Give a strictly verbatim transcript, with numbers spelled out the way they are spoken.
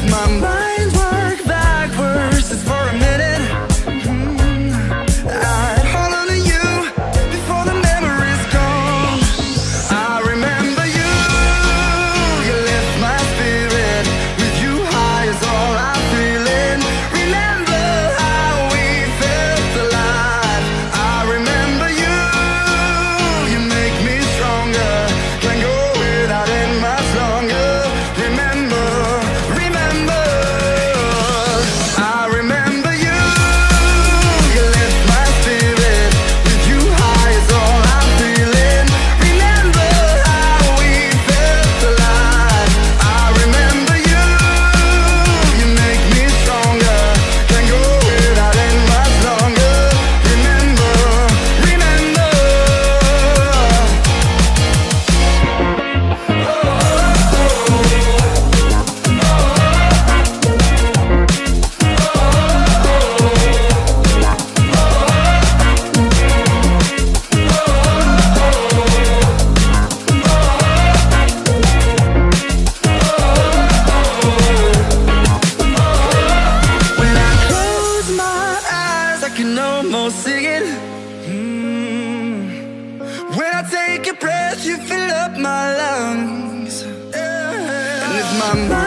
my mind work backwards just for a minute, mm, I'd hold on to you before the memory's gone. I remember you, you lift my spirit. With you high is all I'm feeling. Remember how we felt alive. I remember you, you make me stronger. Can't go without it much longer. Remember, remember, I remember you, you lift my spirit. With you high is all I'm feeling. Remember how we felt alive. I remember you, you make me stronger. Can't go without it much longer. Remember, remember. When I close my eyes, I can almost see it. Mm. When I take a breath, you fill up my lungs. Yeah. And if my mind